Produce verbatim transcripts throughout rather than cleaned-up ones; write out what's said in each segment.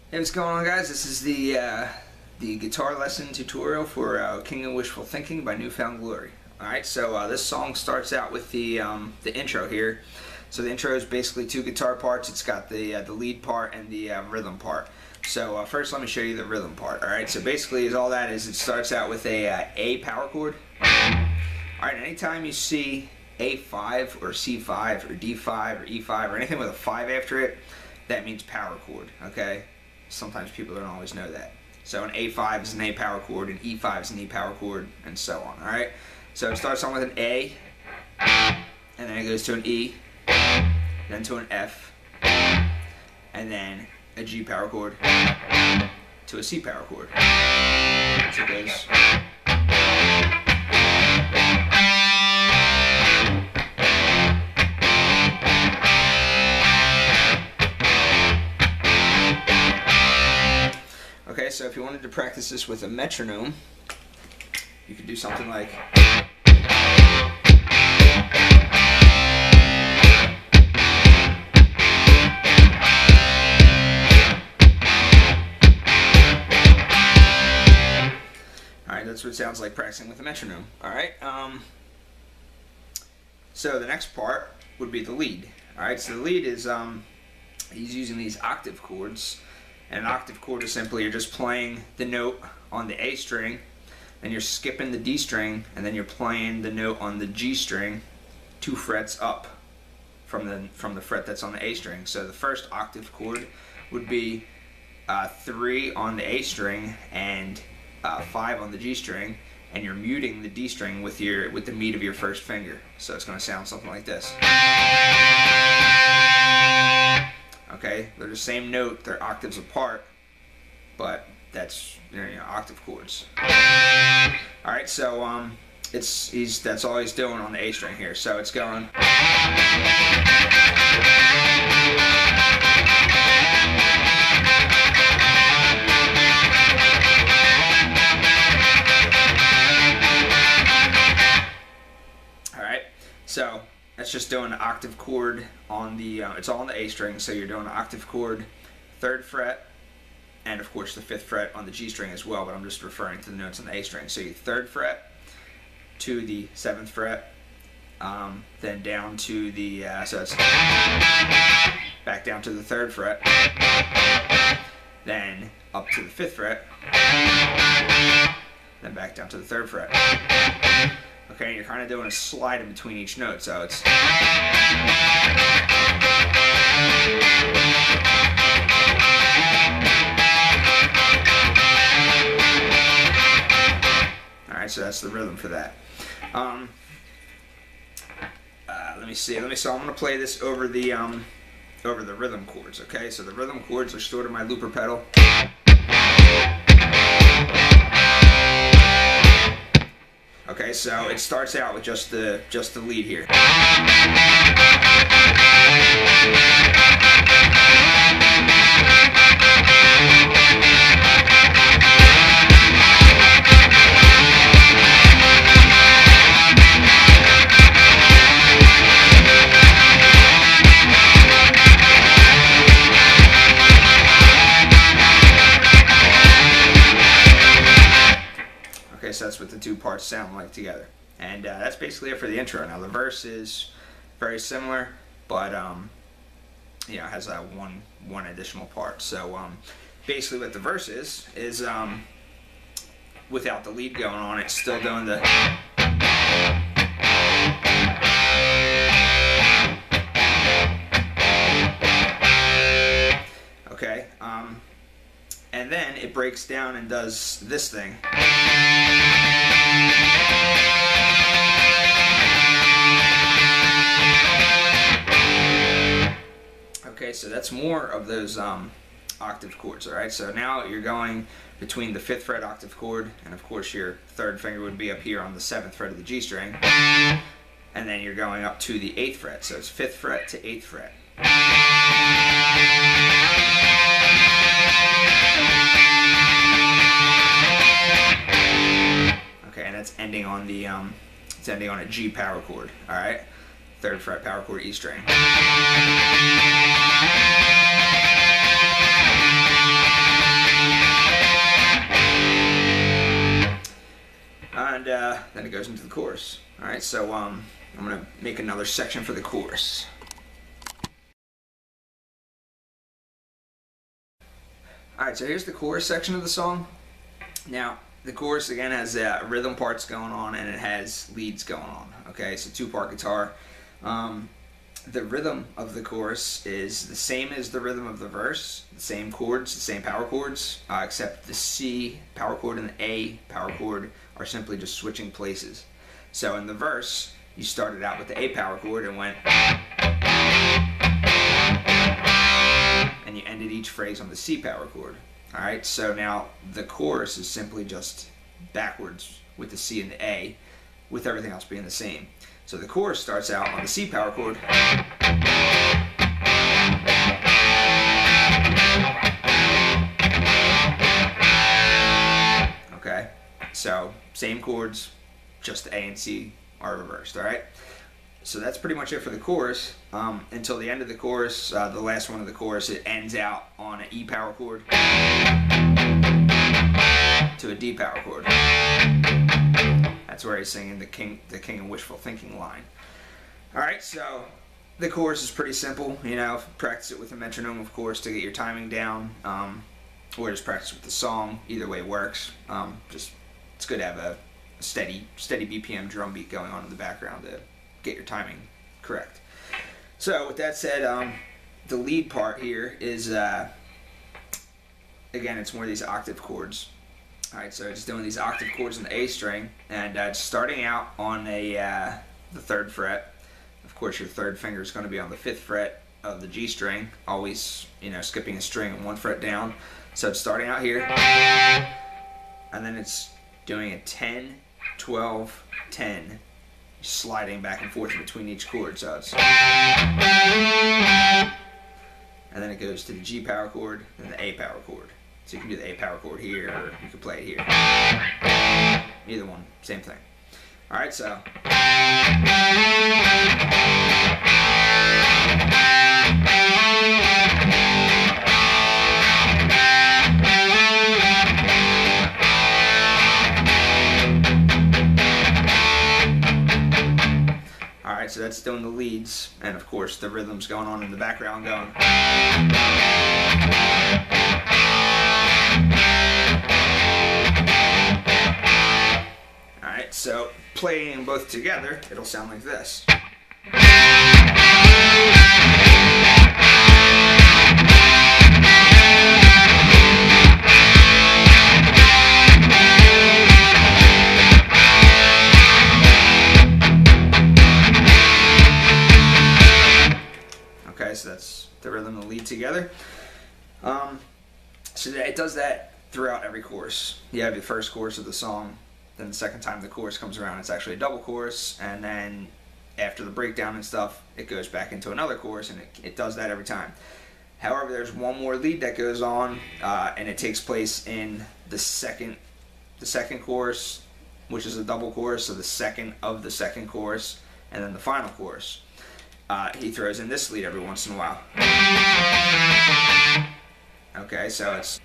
Hey, what's going on, guys? This is the uh, the guitar lesson tutorial for uh, King of Wishful Thinking by New Found Glory. Alright, so uh, this song starts out with the um, the intro here. So the intro is basically two guitar parts. It's got the uh, the lead part and the uh, rhythm part. So uh, first let me show you the rhythm part. Alright, so basically is all that is it starts out with a uh, A power chord. Alright, anytime you see A five or C five or D five or E five or anything with a five after it, that means power chord, okay? Sometimes people don't always know that. So an A five is an A power chord, an E five is an E power chord, and so on, alright? So it starts on with an A, and then it goes to an E, then to an F, and then a G power chord, to a C power chord. So it goes... Okay, so if you wanted to practice this with a metronome, you could do something like... Alright, that's what it sounds like practicing with a metronome. Alright, um, so the next part would be the lead. Alright, so the lead is, um, he's using these octave chords. And an octave chord is simply you're just playing the note on the A string, and you're skipping the D string, and then you're playing the note on the G string two frets up from the from the fret that's on the A string. So the first octave chord would be uh, three on the A string and uh, five on the G string, and you're muting the D string with your with the meat of your first finger. So it's going to sound something like this. Okay, they're the same note, they're octaves apart, but that's, you know, octave chords. Alright, so um, it's he's that's all he's doing on the A string here. So it's going. Alright, so that's just doing an octave chord on the, uh, it's all on the A string, so you're doing an octave chord, third fret, and of course the fifth fret on the G string as well, but I'm just referring to the notes on the A string. So you third fret to the seventh fret, um, then down to the, uh, so it's back down to the third fret, then up to the fifth fret, then back down to the third fret. Okay, you're kind of doing a slide in between each note, so it's... Alright, so that's the rhythm for that. Um, uh, let me see, let me, so I'm going to play this over the, um, over the rhythm chords, okay? So the rhythm chords are stored in my looper pedal. Okay, so it starts out with just the just the lead here. Okay, so that's what the two parts sound like together. And uh, that's basically it for the intro. Now the verse is very similar, but um, you know, has that one one additional part. So um, basically what the verse is, is um, without the lead going on, it's still doing the... Okay, um, and then it breaks down and does this thing. Okay, so that's more of those um, octave chords, alright? So now you're going between the fifth fret octave chord, and of course your third finger would be up here on the seventh fret of the G string, and then you're going up to the eighth fret, so it's fifth fret to eighth fret. Okay, and that's ending on the um, it's ending on a G power chord. All right, third fret power chord, E string. and uh, then it goes into the chorus. All right, so um, I'm gonna make another section for the chorus. All right, so here's the chorus section of the song. Now, the chorus again has uh, rhythm parts going on and it has leads going on. Okay, so two-part guitar. Um, the rhythm of the chorus is the same as the rhythm of the verse, the same chords, the same power chords, uh, except the C power chord and the A power chord are simply just switching places. So in the verse, you started out with the A power chord and went, and you ended each phrase on the C power chord. Alright, so now the chorus is simply just backwards with the C and the A, with everything else being the same. So the chorus starts out on the C power chord, okay, so same chords, just the A and C are reversed. Alright, so that's pretty much it for the chorus. Um, until the end of the chorus, uh, the last one of the chorus, it ends out on an E power chord to a D power chord. That's where he's singing the King, the King of Wishful Thinking line. All right, so the chorus is pretty simple. You know, practice it with a metronome, of course, to get your timing down, um, or just practice with the song. Either way works. Um, just it's good to have a steady, steady B P M drum beat going on in the background to get your timing correct. So with that said, um, the lead part here is, uh, again, it's more of these octave chords. Alright, so just doing these octave chords on the A string, and uh, starting out on a uh, the third fret. Of course, your third finger is going to be on the fifth fret of the G string, always, you know, skipping a string and one fret down. So it's starting out here, and then it's doing a ten, twelve, ten, sliding back and forth between each chord. So it's, and then it goes to the G power chord and the A power chord. So you can do the A power chord here, or you can play it here. Either one, same thing. All right, so. All right, so that's doing the leads, and of course the rhythm's going on in the background going. Alright, so playing both together, it'll sound like this. Okay, so that's the rhythm and the lead together. Um, so it does that throughout every chorus. You have the first chorus of the song, then the second time the chorus comes around, it's actually a double chorus, and then after the breakdown and stuff, it goes back into another chorus, and it, it does that every time. However, there's one more lead that goes on, uh, and it takes place in the second, the second chorus, which is a double chorus, so the second of the second chorus, and then the final chorus. Uh, he throws in this lead every once in a while. Okay, so it's.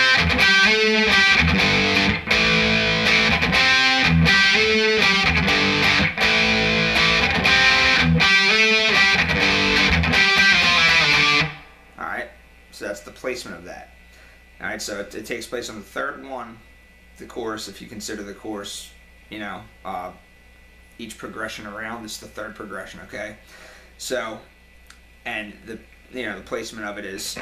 Alright, so that's the placement of that. Alright, so it, it takes place on the third one, the chorus, if you consider the chorus, you know, uh, each progression around is the third progression, okay? So, and the, you know, the placement of it is,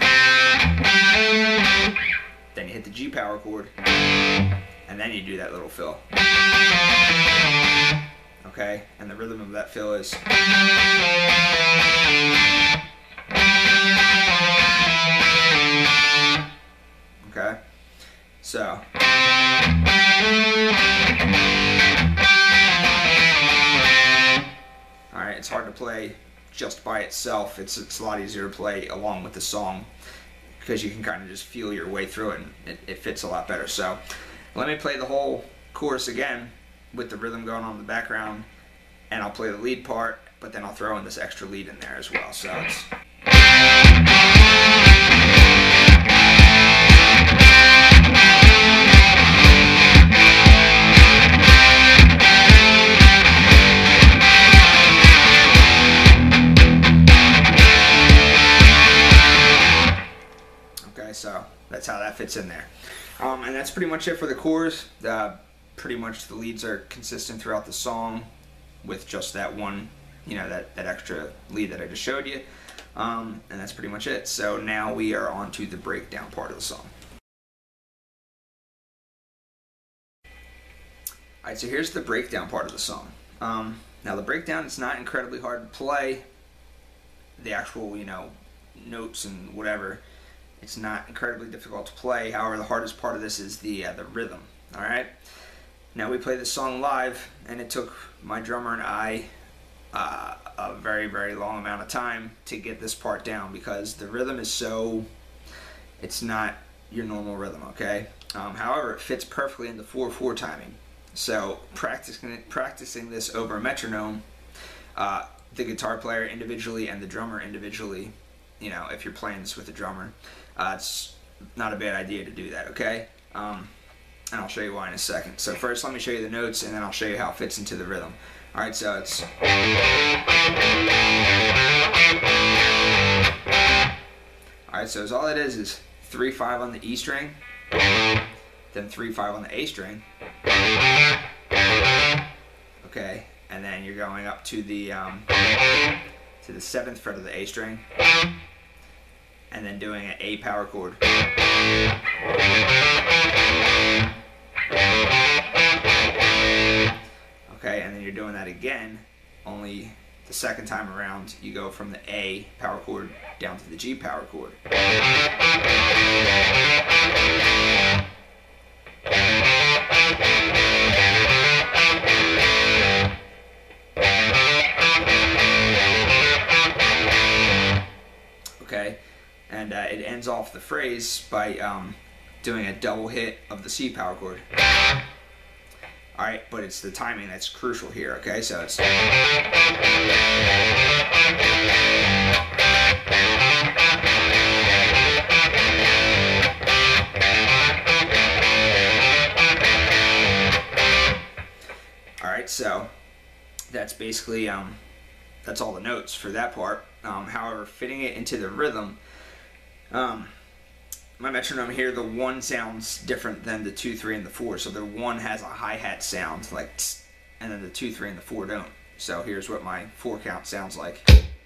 then you hit the G power chord, and then you do that little fill. Okay, and the rhythm of that fill is. Okay, so. Alright, it's hard to play just by itself. It's, it's a lot easier to play along with the song because you can kind of just feel your way through it, and it, it fits a lot better. So let me play the whole chorus again with the rhythm going on in the background, and I'll play the lead part, but then I'll throw in this extra lead in there as well. So it's. fits in there. Um, and that's pretty much it for the chorus. Uh, pretty much the leads are consistent throughout the song with just that one, you know, that, that extra lead that I just showed you. Um, and that's pretty much it. So now we are on to the breakdown part of the song. Alright, so here's the breakdown part of the song. Um, now the breakdown is not incredibly hard to play. The actual, you know, notes and whatever, it's not incredibly difficult to play. However, the hardest part of this is the uh, the rhythm. All right. Now we play this song live, and it took my drummer and I uh, a very very long amount of time to get this part down because the rhythm is so, it's not your normal rhythm. Okay. Um, however, it fits perfectly into four four timing. So practicing practicing this over a metronome, uh, the guitar player individually and the drummer individually, you know, if you're playing this with a drummer, uh, it's not a bad idea to do that, okay? Um, and I'll show you why in a second. So first let me show you the notes and then I'll show you how it fits into the rhythm. Alright, so it's... Alright, so all it is is three five on the E string, then three five on the A string, okay, and then you're going up to the um, to the seventh fret of the A string, and then doing an A power chord. Okay, and then you're doing that again, only the second time around you go from the A power chord down to the G power chord. Okay, and uh, it ends off the phrase by um, doing a double hit of the C power chord. Alright, but it's the timing that's crucial here, okay? So it's... Alright, so that's basically, um, that's all the notes for that part. Um, however, fitting it into the rhythm, um, my metronome here, the one sounds different than the two, three, and the four. So the one has a hi-hat sound, like tss, and then the two, three, and the four don't. So here's what my four count sounds like.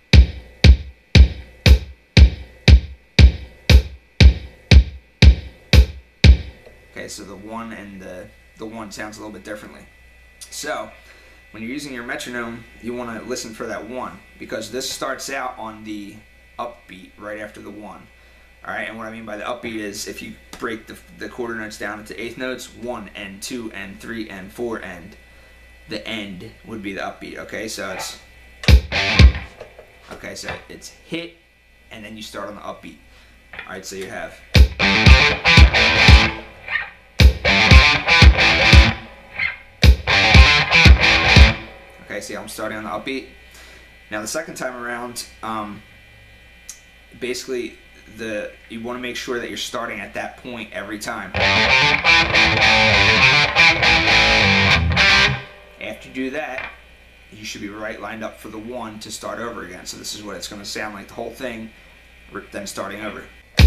Okay, so the one and the, the one sounds a little bit differently. So when you're using your metronome, you want to listen for that one, because this starts out on the upbeat right after the one. Alright, and what I mean by the upbeat is if you break the, the quarter notes down into eighth notes, one and two and three and four, and the end would be the upbeat. Okay, so it's okay, so it's hit, and then you start on the upbeat. Alright, so you have okay, see how I'm starting on the upbeat? Now the second time around, um, basically the you want to make sure that you're starting at that point every time. After you do that, you should be right lined up for the one to start over again. So this is what it's going to sound like, the whole thing, then starting over.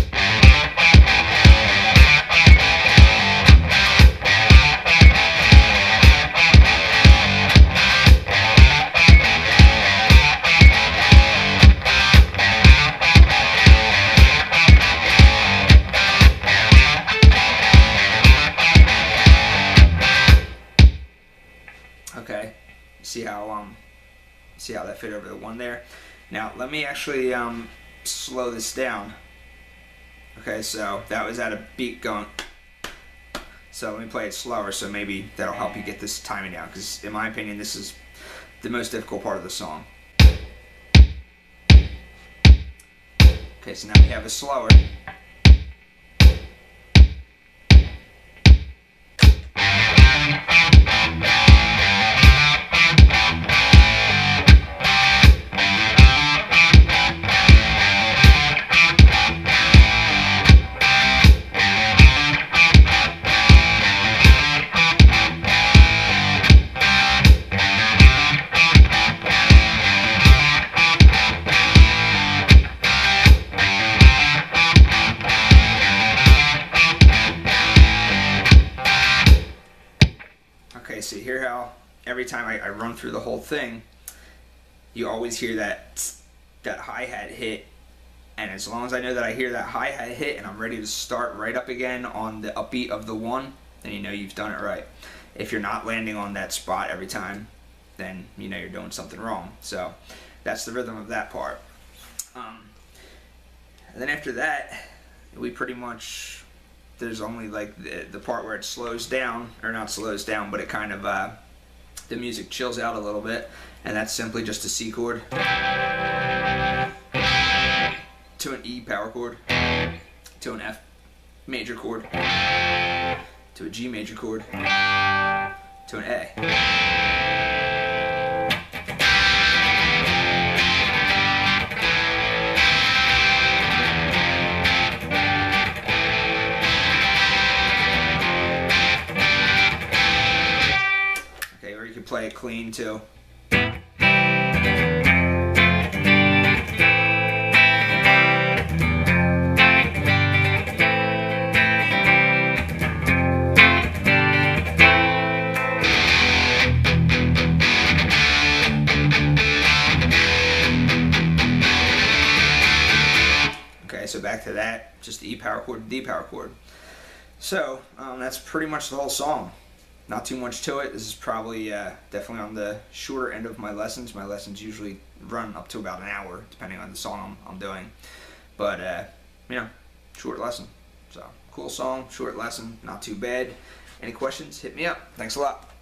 Okay, see how um, see how that fit over the one there. Now let me actually um, slow this down. Okay, so that was at a beat going. So let me play it slower, so maybe that'll help you get this timing down. Because in my opinion, this is the most difficult part of the song. Okay, so now we have a slower. every time I, I run through the whole thing, you always hear that that hi-hat hit, and as long as I know that I hear that hi-hat hit and I'm ready to start right up again on the upbeat of the one, then you know you've done it right. If you're not landing on that spot every time, then you know you're doing something wrong. So that's the rhythm of that part. Um, and then after that, we pretty much, there's only like the, the part where it slows down, or not slows down, but it kind of, uh, the music chills out a little bit, and that's simply just a C chord to an E power chord to an F major chord to a G major chord to an A. Play it clean too. Okay, so back to that, just the E power chord, D power chord. So um, that's pretty much the whole song. Not too much to it. This is probably uh, definitely on the shorter end of my lessons. My lessons usually run up to about an hour, depending on the song I'm, I'm doing. But, uh, you know, short lesson. So, cool song, short lesson, not too bad. Any questions, hit me up. Thanks a lot.